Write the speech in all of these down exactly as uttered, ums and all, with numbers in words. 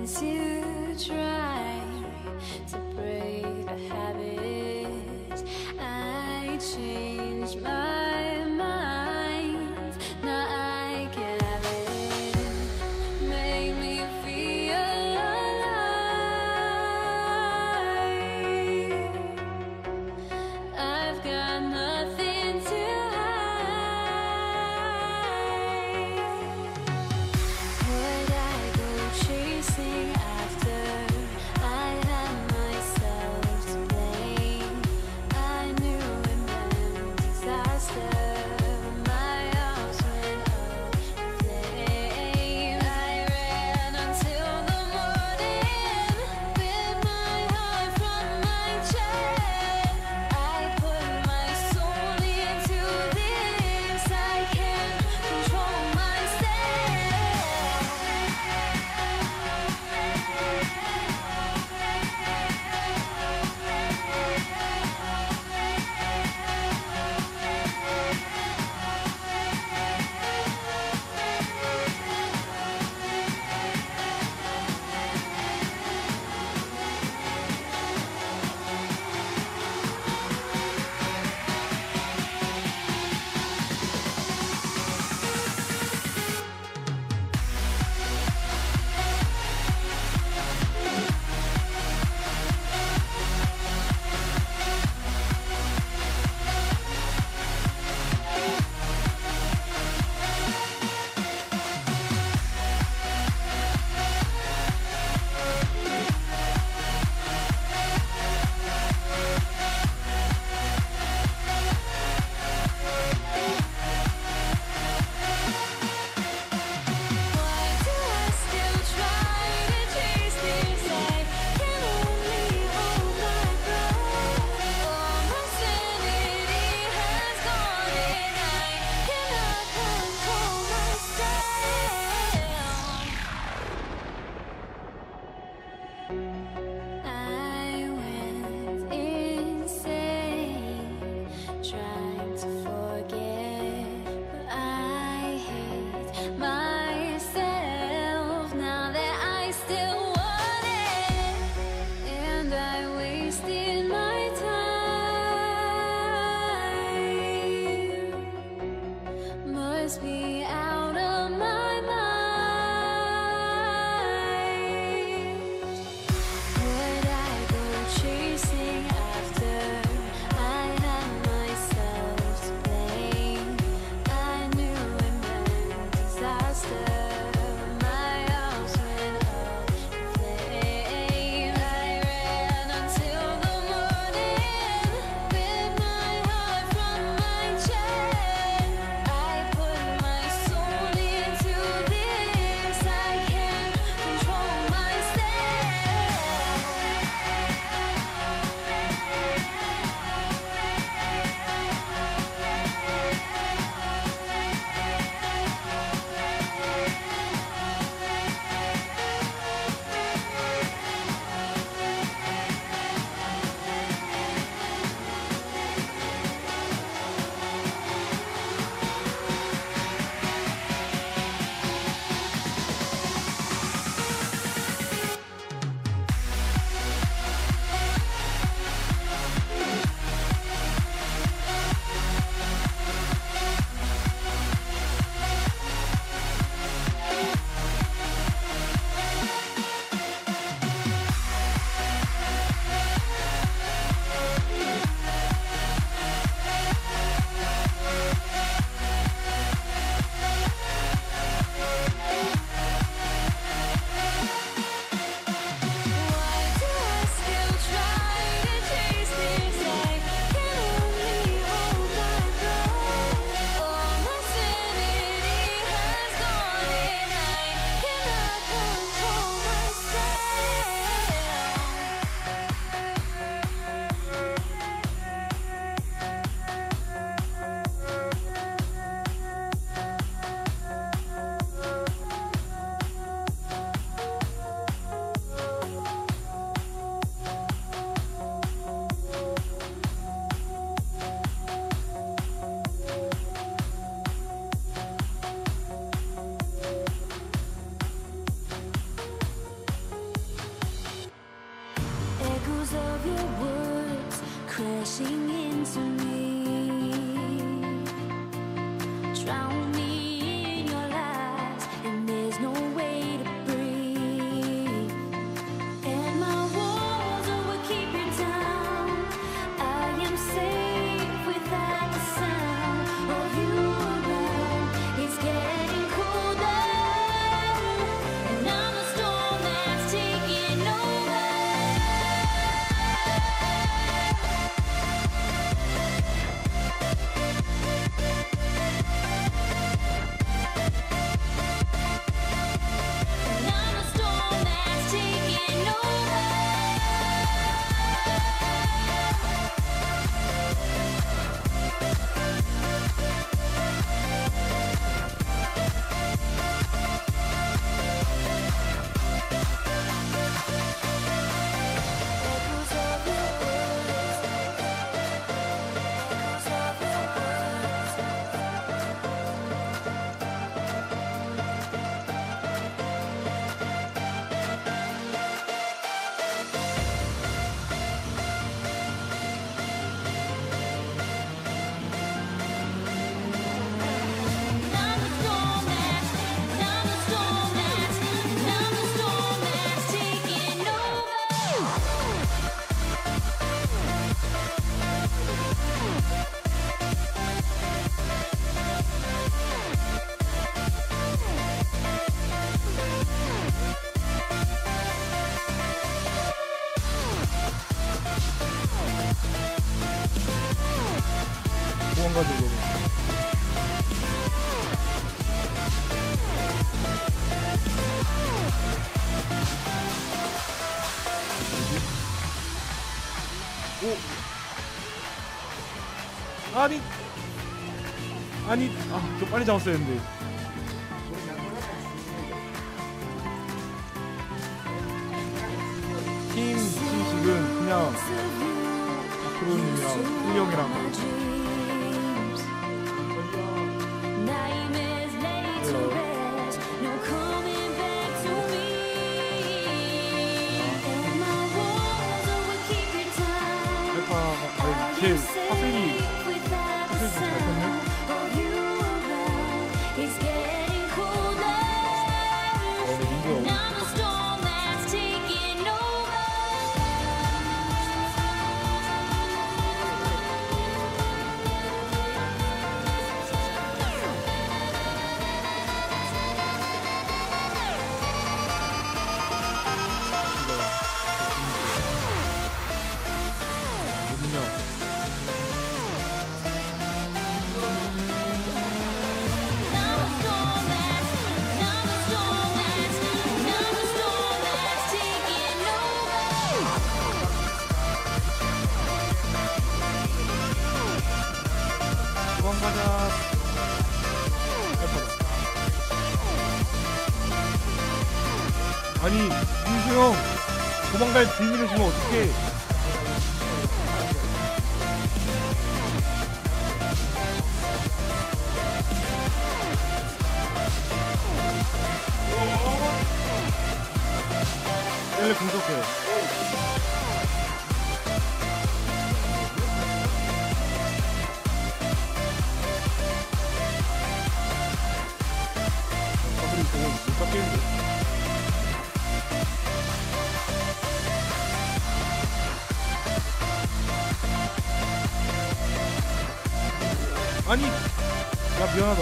to try to break a habit. I changed my mind, now I can have it. Make me feel alive. I've got nothing to chasing after. I had myself to blame. I knew it meant disaster. My arms went up in flame. I ran until the morning with my heart from my chest. I put my soul into this. I can't control myself. Trying to forget, but I hate myself now that I still want it, and I wasted my time. Must be out of my mind. Would I go chasing after? I had myself to blame. I knew it meant disaster. My arms went up in flame. I ran until the morning with my heart from my chest. I put my soul crashing into me. Drown me in your lies, and there's no way to breathe. And my walls will keep you down. I am safe without the sound of you around. It's getting colder, and I'm the storm that's taking over. And I'm the storm that's taking over. Echoes of your words, echoes of your words. I'm the storm that's, I'm the storm that's, I'm the storm that's taking over. 도망가지고. 오! 아니! 아니, 아, 좀 빨리 잡았어야 했는데. 팀, 팀 지금 그냥 박프로님이랑 훈령이랑 Nightmares laid to rest, no coming back to me. And my walls will keep you down. 알파, 아니, 제 파슬리, 파슬리 잘 컸네? It's getting colder. 어, 근데 민규 And I'm the storm that's taking over. 뭐냐? Now the storm that's, now the storm that's, now the storm that's taking over. 도망가자. 아니, 민수 형, 도망갈 빌미를 주면 어떡해? 원래 공격해. 아무리 저거 못 잡겠는데. 아니, 야 미안하다.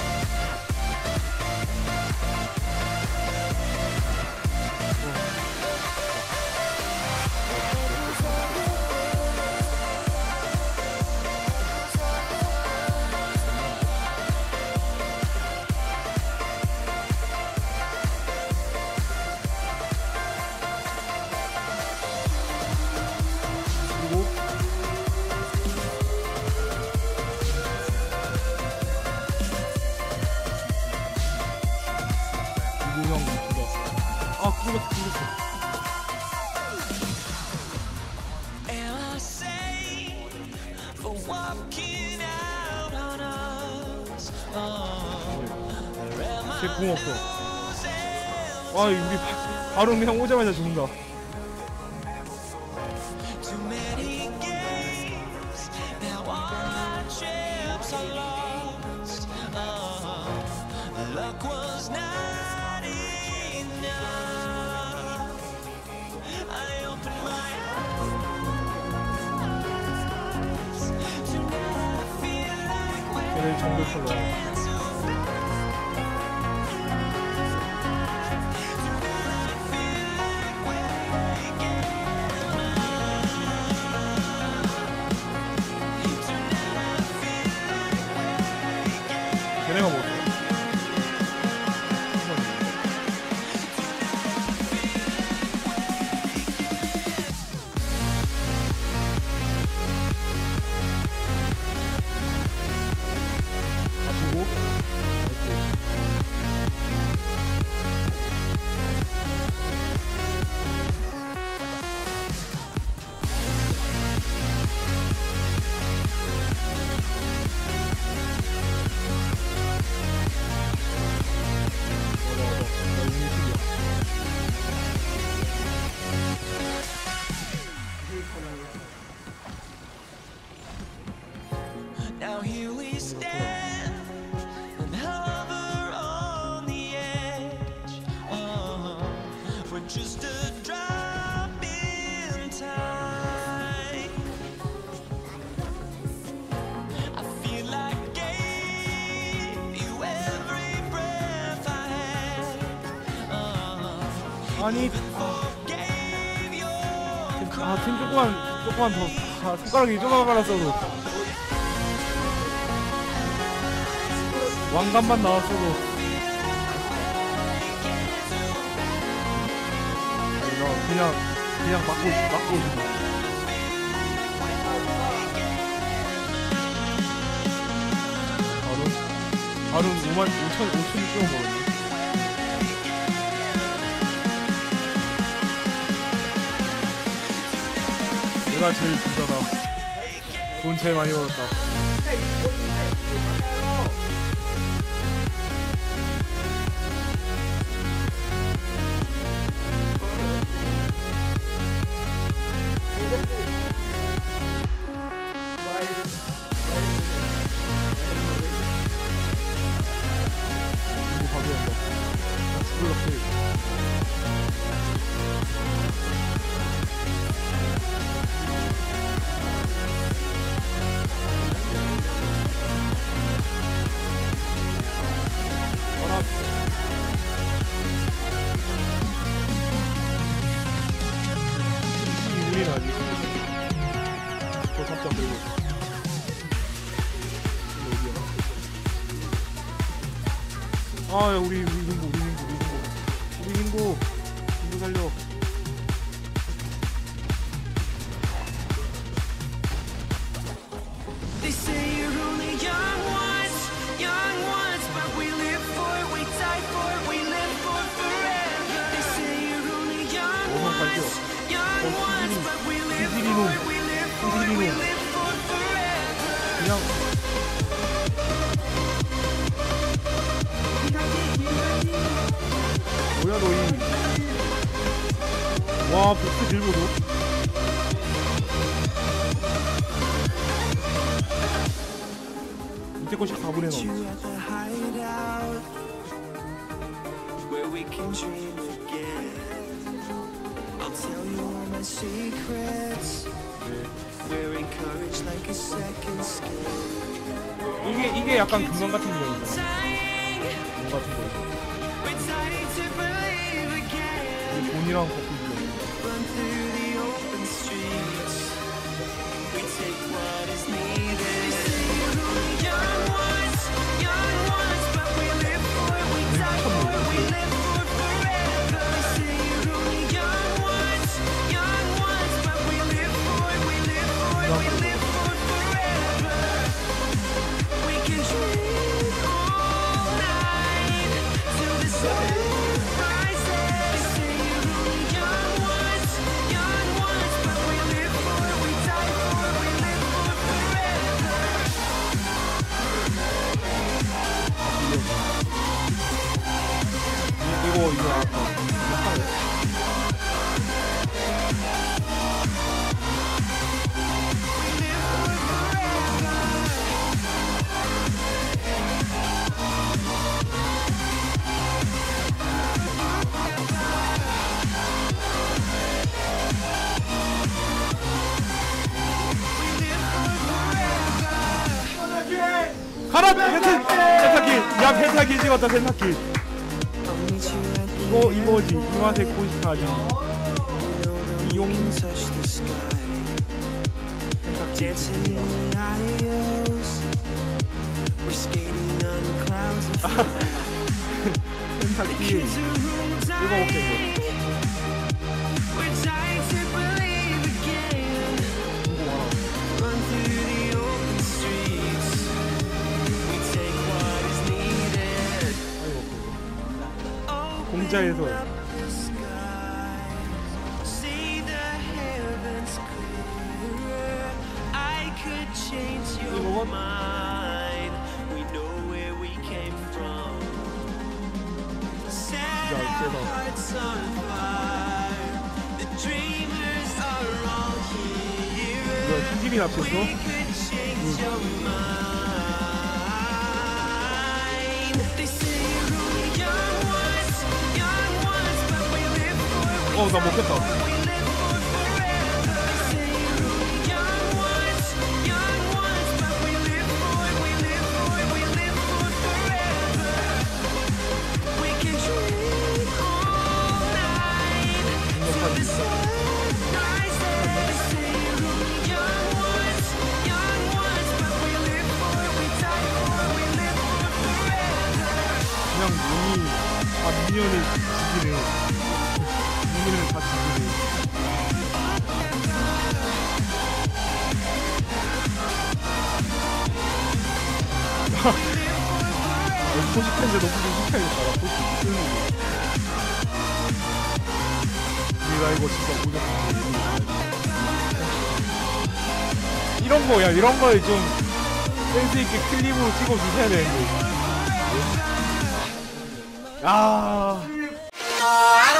그리고 이구 형 이쁘다. 아 그거가 틀렸어. Am I safe for walking out on us? Oh, or am I 제궁 없어. losing 와 우리 바, 바로 그냥 오자마자 죽는다. too many games 아이돌처럼. 걔네가 뭐지? 마시고 Now here we stand and hover on the edge. Uh-huh. We're just a drop in time. I feel like I gave you every breath I had. Uh-huh. 아니 Forgave your 아팀 조금만 조금만 더 아, 손가락이 조금만 빨랐어도 왕관만 나왔어도 아니 나 그냥 그냥 막고 막고 싶어. 바로 바로 오만 오천 오천이 좀 멀었네. 내가 제일 부자다. 돈 제일 많이 벌었다. 이거 가져온다. 나 죽을라. 이 우린 아직 저 삼점 들고 아야 우리 우리 링고 우리 링고 우리 링고 우리 링고 링고 살려. They say you're only young once, young once, but we live for it, we die for it, we live for forever. They say you're only young once, young once, but we live for it, we live for it, we live for forever. 그냥 뭐야 너희. 와 복수 길고도 이때 것이 사분의 넣었지. You at the hideout, where we can dream again. I'll tell you all my secrets. We're encouraged like a second skin. 이게 이게 약간 금강 같은 경우잖아. 공 같은 거. We're starting to believe again. 돈이랑 거꾸로. Run through the open streets. We take what is needed. They say you're only young once, young once, but we live for it, we die for it, we live for forever. They say you're only young once, young once, but we live for it, we live for it, we live for forever. We can dream all night till the sun rises. They say you're only young once, young once, but we live for it, we die for it, we live for forever. 이거 이거 아까. 가라! 펜타 펜타킬. 야 펜타킬 찍었다 펜타킬. 이거 이거지 이 맛에 고시카지. 이용 펜타킬. 이거 오케이. 공자에서 튀김이 납쳤어? 어, 나 먹겠다. 그냥 눈이 다 미니언을 죽이네. 미니언을 다 죽이네. 포식했는데 너무 좀 시켜야겠다. 나 포식 못 쓰는 거. 나 이거 진짜 오졌다. 이런 거, 야, 이런 거에 좀 센스있게 클립으로 찍어 주셔야 되는데. 아.